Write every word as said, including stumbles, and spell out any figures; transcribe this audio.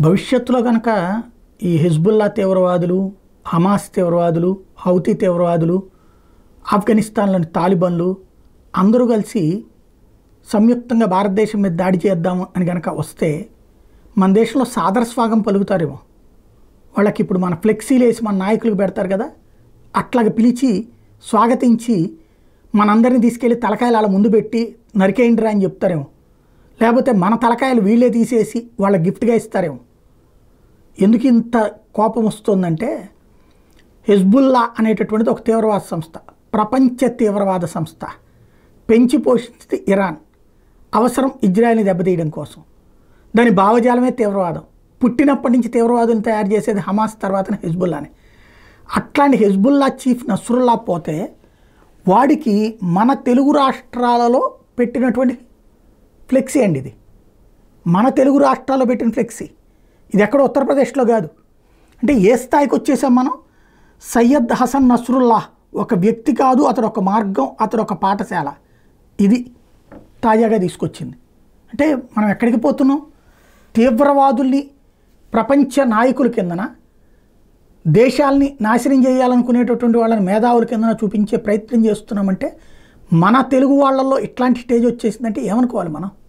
భవిష్యత్తులో కనుక ఈ హిజ్బుల్లా తీవ్రవాదులు, హమాస్ తీవ్రవాదులు, హౌతీ తీవ్రవాదులు, ఆఫ్ఘనిస్తాన్లోని తాలిబన్లు అందరూ కలిసి సంయుక్తంగా భారతదేశం మీద దాడి చేద్దాము అని కనుక వస్తే మన దేశంలో సాదర స్వాగతం పలుకుతారేమో. వాళ్ళకి ఇప్పుడు మన ఫ్లెక్సీలు వేసి మన నాయకులకు పెడతారు కదా, అట్లాగ పిలిచి స్వాగతించి మనందరినీ తీసుకెళ్ళి తలకాయలు అలా ముందు పెట్టి నరికేయండిరా అని చెప్తారేమో. లేకపోతే మన తలకాయలు వీళ్ళే తీసేసి వాళ్ళ గిఫ్ట్గా ఇస్తారేమో. ఎందుకు ఇంత కోపం వస్తుందంటే హిజ్బుల్లా అనేటటువంటిది ఒక తీవ్రవాద సంస్థ, ప్రపంచ తీవ్రవాద సంస్థ, పెంచి పోషించింది ఇరాన్, అవసరం ఇజ్రాయెల్ని దెబ్బతీయడం కోసం. దాని భావజాలమే తీవ్రవాదం. పుట్టినప్పటి నుంచి తీవ్రవాదులను తయారు చేసేది హమాస్, తర్వాత హిజ్బుల్లానే. అట్లాంటి హిజ్బుల్లా చీఫ్ నస్రుల్లా పోతే వాడికి మన తెలుగు రాష్ట్రాలలో పెట్టినటువంటి ఫ్లెక్సీ అండి ఇది. మన తెలుగు రాష్ట్రాల్లో పెట్టిన ఫ్లెక్సీ ఇది ఎక్కడ ఉత్తరప్రదేశ్లో కాదు. అంటే ఏ స్థాయికి వచ్చేసాం మనం? సయ్యద్ హసన్ నస్రుల్లా ఒక వ్యక్తి కాదు, అతడు ఒక మార్గం, అతడు ఒక పాఠశాల. ఇది తాజాగా తీసుకొచ్చింది. అంటే మనం ఎక్కడికి పోతున్నాం? తీవ్రవాదుల్ని ప్రపంచ నాయకుల కిందన, దేశాల్ని నాశనం చేయాలనుకునేటటువంటి వాళ్ళని మేధావుల కిందన చూపించే ప్రయత్నం చేస్తున్నామంటే మన తెలుగు వాళ్ళల్లో ఇట్లాంటి స్టేజ్ వచ్చేసిందంటే ఏమనుకోవాలి మనం?